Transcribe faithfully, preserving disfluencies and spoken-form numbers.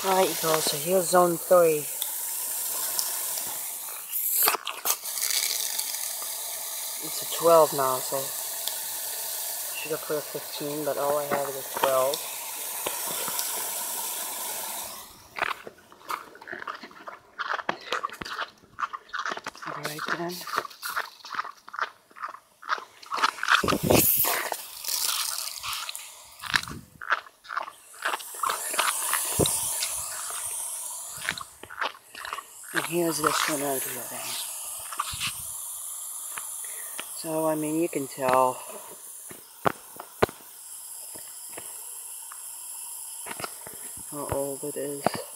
Alright, Eagles, so here's zone three. It's a twelve now, so I should have put a fifteen, but all I have is a twelve. Alright then. And here's this one out here then. So, I mean, you can tell how old it is.